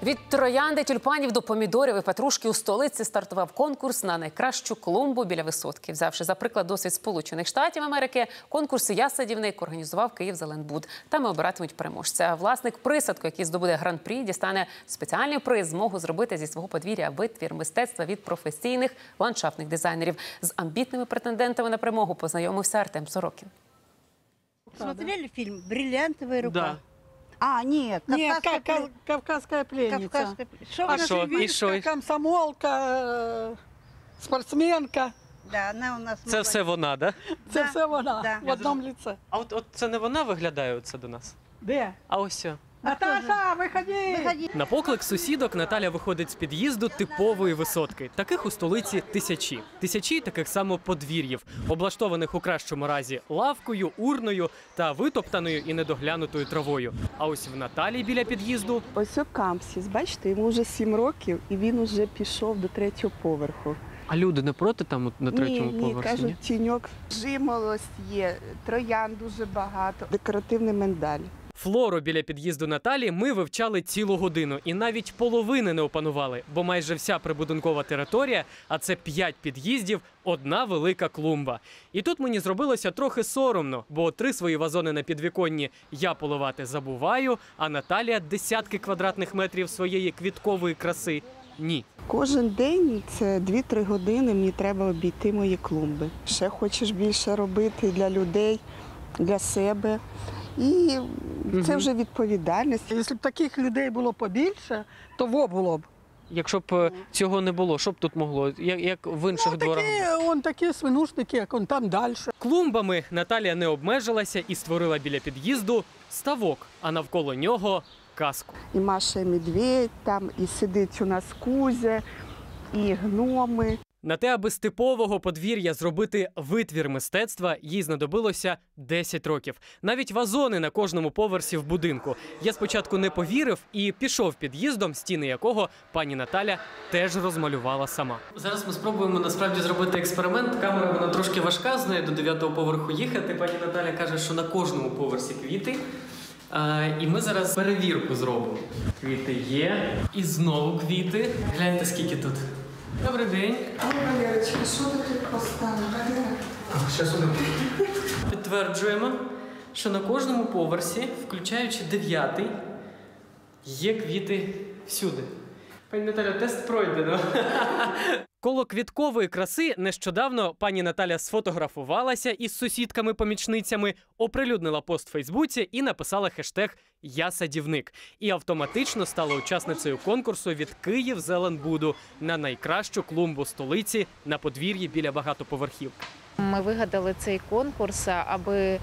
Від троянди, тюльпанів до помідорів і петрушки у столиці стартував конкурс на найкращу клумбу біля Висотки. Взявши за приклад досвід Сполучених Штатів Америки, конкурс «Я садівник» організував «Київзеленбуд». Там обиратимуть переможця. А власник присадку, який здобуде гран-прі, дістане спеціальний приз – змогу зробити зі свого подвір'я витвір мистецтва від професійних ландшафтних дизайнерів. З амбітними претендентами на перемогу познайомився Артем Сорокін. Смотрели фильм «Бриллиантовая рука»? Да. А, нет, Кавказская пленница. Что Что? И что? Комсомолка, спортсменка. Да, она у нас... Це все вона, да? Це все вона Да. в одному лице. А от це не вона виглядає оце до нас? Де? А ось о. Наташа, виходи! Выходи. На поклик сусідок Наталя виходить з під'їзду типової Висотки. Таких у столиці тисячі. Тисячі таких само подвір'їв, облаштованих у кращому разі лавкою, урною та витоптаною і недоглянутою травою. А ось в Наталі біля під'їзду Ось о Камсіс, бачите, йому вже 7 років і він уже пішов до 3-го поверху. А люди не проти там на Ні, кажуть, тіньок, жимолость є, троян дуже багато, декоративний миндаль. Флору біля під'їзду Наталі ми вивчали цілу годину і навіть половини не опанували, бо майже вся прибудинкова територія, а це 5 під'їздів, одна велика клумба. І тут мені зробилося трохи соромно, бо 3 свої вазони на підвіконні я поливати забуваю, а Наталія десятки квадратних метрів своєї квіткової краси – ні. Кожен день, це 2-3 години, мені треба обійти мої клумби. Ще хочеш більше робити для людей, для себе. І це вже відповідальність. Якщо б таких людей було побільше, то во було б. Якщо б цього не було, що б тут могло? Як в інших дворах? Такі свинушники, як он там далі. Клумбами Наталія не обмежилася і створила біля під'їзду ставок, а навколо нього – казку. І Маша і Медведь там, і сидить у нас Кузя, і гноми. На те, аби з типового подвір'я зробити витвір мистецтва, їй знадобилося 10 років. Навіть вазони на кожному поверсі в будинку. Я спочатку не повірив і пішов під'їздом, стіни якого пані Наталя теж розмалювала сама. Зараз ми спробуємо насправді зробити експеримент. Камера вона трошки важка, з нею до 9-го поверху їхати. Пані Наталя каже, що на кожному поверсі квіти. І ми зараз перевірку зробимо. Квіти є. І знову квіти. Гляньте, скільки тут. Добрий день. Валерочка, що ти тут поставила? Підтверджуємо, що на кожному поверсі, включаючи 9-й, є квіти всюди. Пані Наталя, тест пройдено. Коло квіткової краси нещодавно пані Наталя сфотографувалася із сусідками-помічницями, оприлюднила пост в Фейсбуці і написала хештег «Я садівник». І автоматично стала учасницею конкурсу від «Київзеленбуду» на найкращу клумбу столиці на подвір'ї біля багатоповерхівки. Ми вигадали цей конкурс, аби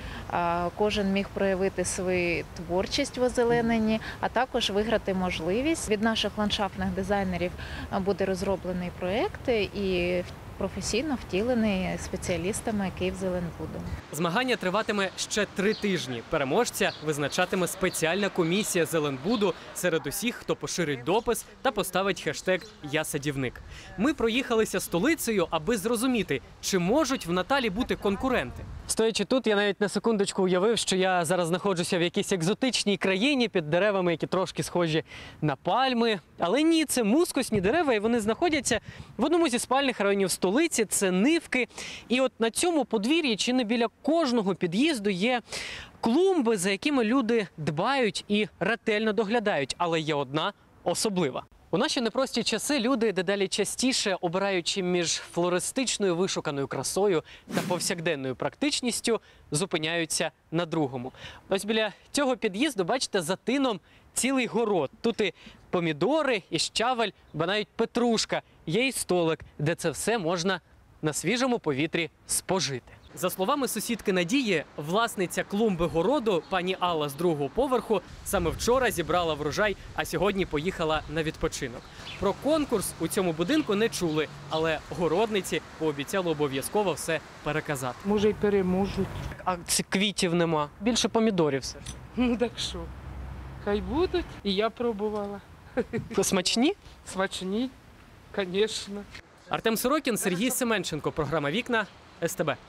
кожен міг проявити свою творчість в озелененні, а також виграти можливість. Від наших ландшафтних дизайнерів буде розроблений проєкт і професійно втілений спеціалістами «Київзеленбуду». Змагання триватиме ще 3 тижні. Переможця визначатиме спеціальна комісія Зеленбуду серед усіх, хто поширить допис та поставить хештег «Я садівник». Ми проїхалися столицею, аби зрозуміти, чи можуть в Наталі бути конкуренти. Стоячи тут, я навіть на секундочку уявив, що я зараз знаходжуся в якійсь екзотичній країні під деревами, які трошки схожі на пальми. Але ні, це мускусні дерева, і вони знаходяться в одному зі спальних районів столиці, це Нивки. І от на цьому подвір'ї чи не біля кожного під'їзду є клумби, за якими люди дбають і ретельно доглядають. Але є одна особлива. У наші непрості часи люди дедалі частіше, обираючи між флористичною вишуканою красою та повсякденною практичністю, зупиняються на другому. Ось біля цього під'їзду, бачите, за тином цілий город. Тут і помідори, і щавель, ба навіть петрушка. Є і столик, де це все можна на свіжому повітрі спожити. За словами сусідки Надії, власниця клумби городу, пані Алла з 2-го поверху, саме вчора зібрала врожай, а сьогодні поїхала на відпочинок. Про конкурс у цьому будинку не чули, але городниці пообіцяли обов'язково все переказати. Може й переможуть. А квітів нема, більше помідорів все. Ну так що, хай будуть. І я пробувала. Смачні? Смачні, звісно. Артем Сорокін, Сергій Семенченко. Програма «Вікна», СТБ.